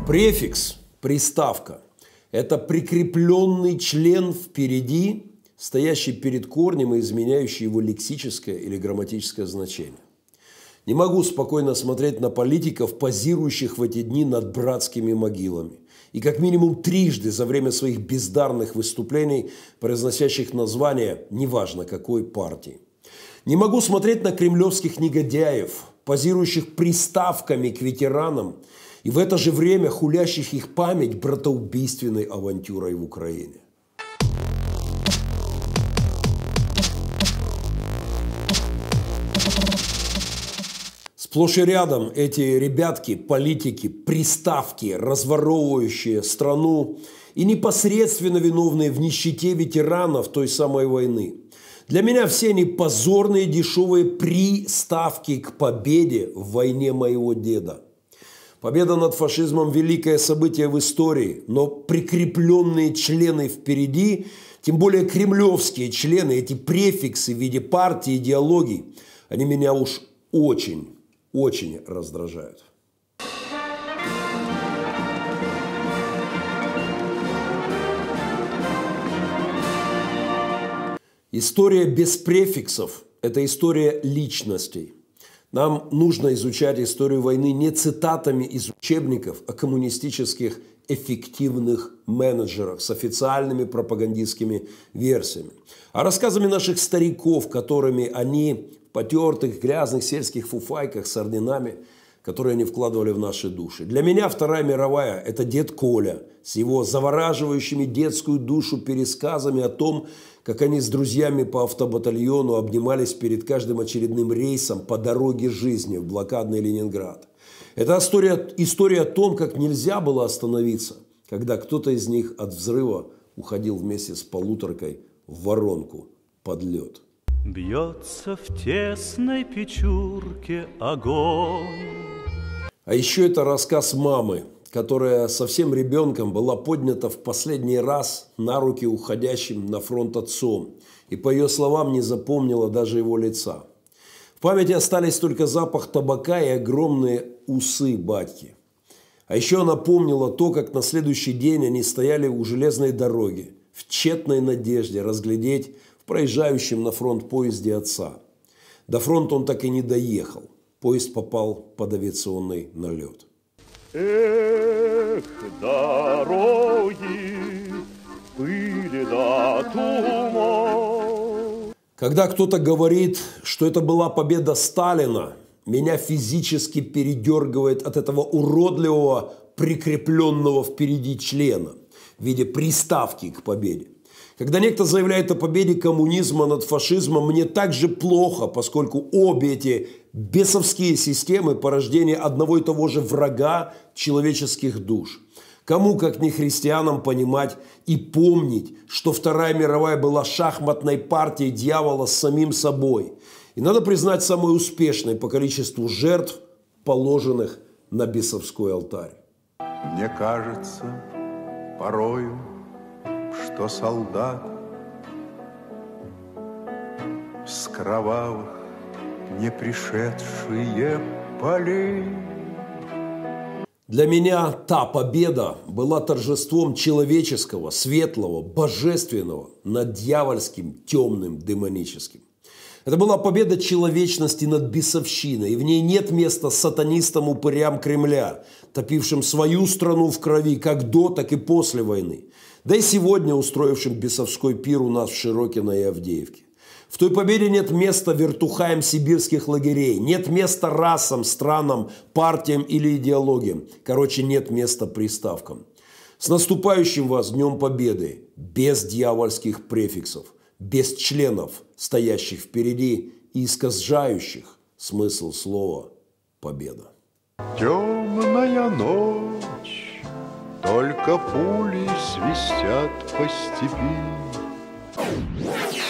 Префикс, приставка – это прикрепленный член впереди, стоящий перед корнем и изменяющий его лексическое или грамматическое значение. Не могу спокойно смотреть на политиков, позирующих в эти дни над братскими могилами. И как минимум трижды за время своих бездарных выступлений, произносящих название неважно какой партии. Не могу смотреть на кремлевских негодяев, позирующих приставками к ветеранам, и в это же время хулящих их память братоубийственной авантюрой в Украине. Сплошь и рядом эти ребятки, политики, приставки, разворовывающие страну и непосредственно виновные в нищете ветеранов той самой войны. Для меня все они позорные дешевые приставки к победе в войне моего деда. Победа над фашизмом – великое событие в истории, но прикрепленные члены впереди, тем более кремлевские члены, эти префиксы в виде партий, идеологий, они меня уж очень раздражают. История без префиксов – это история личностей. Нам нужно изучать историю войны не цитатами из учебников о коммунистических эффективных менеджерах с официальными пропагандистскими версиями, а рассказами наших стариков, которыми они в потертых, грязных сельских фуфайках с орденами, которые они вкладывали в наши души. Для меня Вторая мировая – это дед Коля с его завораживающими детскую душу пересказами о том, как они с друзьями по автобатальону обнимались перед каждым очередным рейсом по дороге жизни в блокадный Ленинград. Это история о том, как нельзя было остановиться, когда кто-то из них от взрыва уходил вместе с полуторкой в воронку под лед. Бьется в тесной печурке огонь. А еще это рассказ мамы, которая совсем ребенком была поднята в последний раз на руки уходящим на фронт отцом. И по ее словам не запомнила даже его лица. В памяти остались только запах табака и огромные усы батьки. А еще она помнила то, как на следующий день они стояли у железной дороги в тщетной надежде разглядеть в проезжающем на фронт поезде отца. До фронта он так и не доехал. Поезд попал под авиационный налет. Эх, дороги, пыли да туман. Когда кто-то говорит, что это была победа Сталина, меня физически передергивает от этого уродливого, прикрепленного впереди члена в виде приставки к победе. Когда некто заявляет о победе коммунизма над фашизмом, мне также плохо, поскольку обе эти бесовские системы – порождение одного и того же врага человеческих душ. Кому, как не христианам, понимать и помнить, что Вторая мировая была шахматной партией дьявола с самим собой. И надо признать, самой успешной по количеству жертв, положенных на бесовской алтарь. Мне кажется порою, что солдат с кровавых не пришедшие полей. Для меня та победа была торжеством человеческого, светлого, божественного над дьявольским, темным, демоническим. Это была победа человечности над бесовщиной, и в ней нет места сатанистам-упырям Кремля, топившим свою страну в крови как до, так и после войны. Да и сегодня устроившим бесовской пир у нас в Широкино и Авдеевке. В той победе нет места вертухаям сибирских лагерей, нет места расам, странам, партиям или идеологиям. Короче, нет места приставкам. С наступающим вас Днем Победы, без дьявольских префиксов, без членов, стоящих впереди и искажающих смысл слова «победа». Темная ночь, только пули свистят по степи.